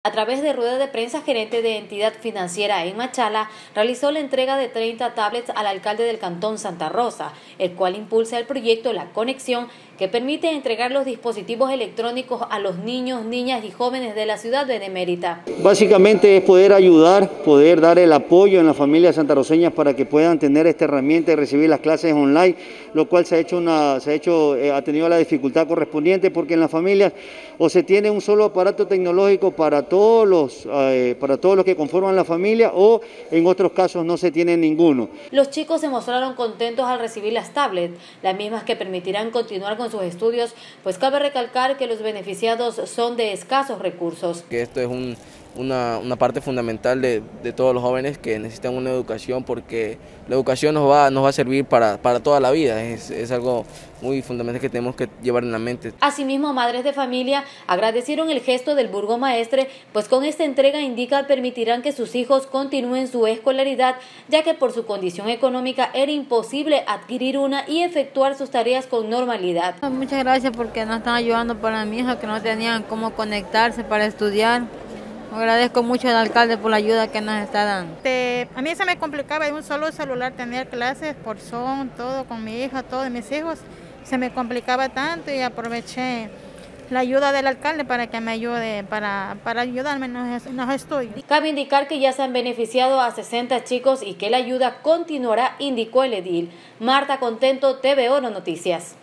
A través de rueda de prensa, gerente de entidad financiera en Machala realizó la entrega de 30 tablets al alcalde del cantón Santa Rosa, el cual impulsa el proyecto La Conexión, que permite entregar los dispositivos electrónicos a los niños, niñas y jóvenes de la ciudad benemérita. Básicamente es poder ayudar, poder dar el apoyo en las familias santarroceñas para que puedan tener esta herramienta de recibir las clases online, lo cual ha tenido la dificultad correspondiente porque en las familias o se tiene un solo aparato tecnológico para todos los que conforman la familia, o en otros casos no se tiene ninguno. Los chicos se mostraron contentos al recibir las tablets, las mismas que permitirán continuar con sus estudios, pues cabe recalcar que los beneficiados son de escasos recursos. Que esto es una parte fundamental de todos los jóvenes que necesitan una educación, porque la educación nos va a servir para toda la vida, es algo muy fundamental que tenemos que llevar en la mente. Asimismo, madres de familia agradecieron el gesto del burgomaestre, pues con esta entrega permitirán que sus hijos continúen su escolaridad, ya que por su condición económica era imposible adquirir una y efectuar sus tareas con normalidad. Muchas gracias porque nos están ayudando para mi hija, que no tenían cómo conectarse para estudiar. Agradezco mucho al alcalde por la ayuda que nos está dando. A mí se me complicaba de un solo celular tener clases por Zoom, todo con mi hija, todos mis hijos. Se me complicaba tanto y aproveché la ayuda del alcalde para que me ayude, para ayudarme en los estudios. Cabe indicar que ya se han beneficiado a 60 chicos y que la ayuda continuará, indicó el edil. Marta Contento, TV Oro Noticias.